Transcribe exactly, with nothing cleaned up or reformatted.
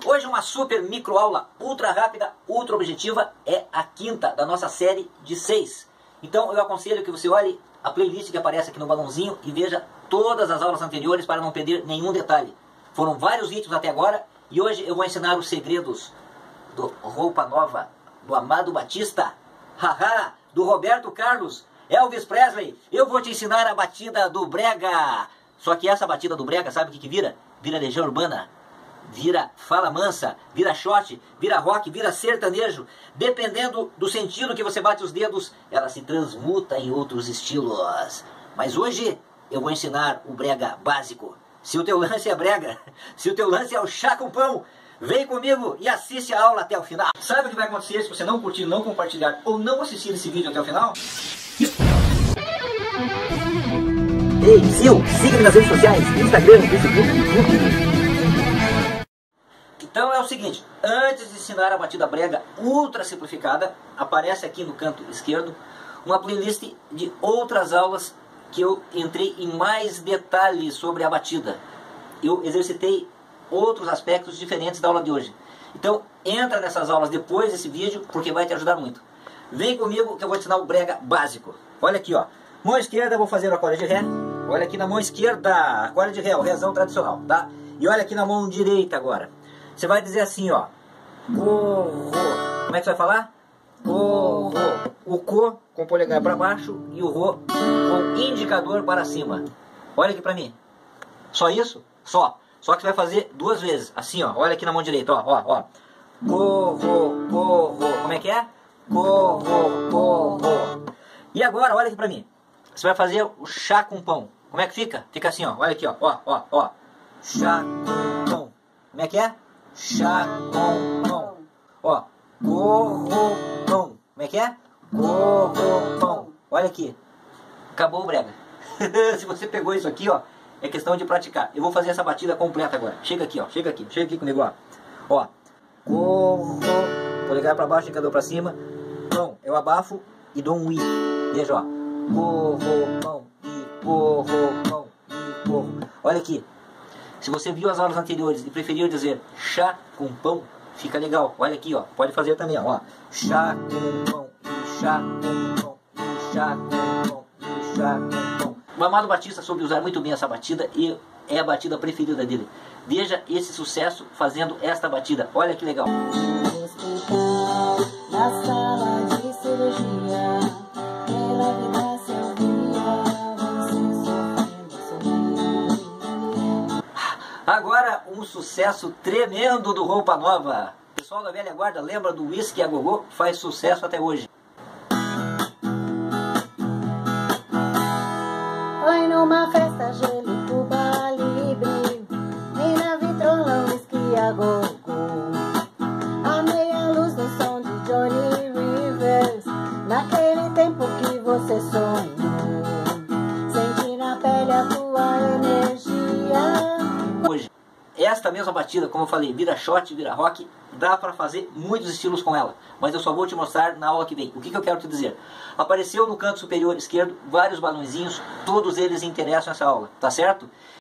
Hoje uma super micro aula, ultra rápida, ultra objetiva, é a quinta da nossa série de seis. Então eu aconselho que você olhe a playlist que aparece aqui no balãozinho e veja todas as aulas anteriores para não perder nenhum detalhe. Foram vários vídeos até agora e hoje eu vou ensinar os segredos do Roupa Nova, do Amado Batista, haha, do Roberto Carlos, Elvis Presley. Eu vou te ensinar a batida do brega. Só que essa batida do brega, sabe o que que vira? Vira Legião Urbana, vira fala mansa, vira shot, vira rock, vira sertanejo. Dependendo do sentido que você bate os dedos, ela se transmuta em outros estilos. Mas hoje eu vou ensinar o brega básico. Se o teu lance é brega, se o teu lance é o chá com pão, vem comigo e assiste a aula até o final. Sabe o que vai acontecer se você não curtir, não compartilhar ou não assistir esse vídeo até o final? Ei, Sil, siga-me nas redes sociais, Instagram, Facebook, YouTube. Então é o seguinte, antes de ensinar a batida brega ultra simplificada, aparece aqui no canto esquerdo uma playlist de outras aulas que eu entrei em mais detalhes sobre a batida. Eu exercitei outros aspectos diferentes da aula de hoje. Então entra nessas aulas depois desse vídeo, porque vai te ajudar muito. Vem comigo que eu vou te ensinar o brega básico. Olha aqui, ó. Mão esquerda eu vou fazer o acorde de Ré. Olha aqui na mão esquerda, acorde de Ré, o Rézão tradicional, tá? E olha aqui na mão direita agora. Você vai dizer assim, ó. Co, ro. Como é que você vai falar? Co, ro. O co com o polegar para baixo e o ro com o indicador para cima. Olha aqui pra mim. Só isso? Só. Só que você vai fazer duas vezes. Assim, ó. Olha aqui na mão direita, ó, ó, ó. Co, ro, co, ro. Como é que é? Co, ro, co, ro. E agora, olha aqui pra mim. Você vai fazer o chá com pão. Como é que fica? Fica assim, ó. Olha aqui, ó. Ó, ó, ó. Chá com pão. Como é que é? Chá com pão. Ó. Corro pão. Como é que é? Corro pão. Olha aqui. Acabou o brega. Se você pegou isso aqui, ó, é questão de praticar. Eu vou fazer essa batida completa agora. Chega aqui, ó. Chega aqui. Chega aqui comigo, ó. Ó. Corro. Polegar pra baixo, indicador pra cima. Pão. Eu abafo e dou um i. Veja, ó. Corro pão. E corro pão. E corro. Olha aqui. Se você viu as aulas anteriores e preferiu dizer chá com pão, fica legal. Olha aqui, ó. Pode fazer também, ó. Chá com pão. E chá com pão. E chá com pão. E chá com pão. O Amado Batista soube usar muito bem essa batida e é a batida preferida dele. Veja esse sucesso fazendo esta batida. Olha que legal. Na sala de cirurgia, pela vida selvia, você sofrendo, Agora um sucesso tremendo do Roupa Nova. O pessoal da velha guarda lembra do Whisky a Gogô? Faz sucesso até hoje. Foi numa festa gelo, Cuba Libre, e na vitrola um whisky a gogô. A meia luz no som de Johnny Rivers, naquele tempo que você sonhou. Sentir na pele a tua energia. Hoje, esta mesma batida, como eu falei, vira shot, vira rock, dá para fazer muitos estilos com ela, mas eu só vou te mostrar na aula que vem. O que, que eu quero te dizer? Apareceu no canto superior esquerdo vários balãozinhos, todos eles interessam essa aula, tá certo?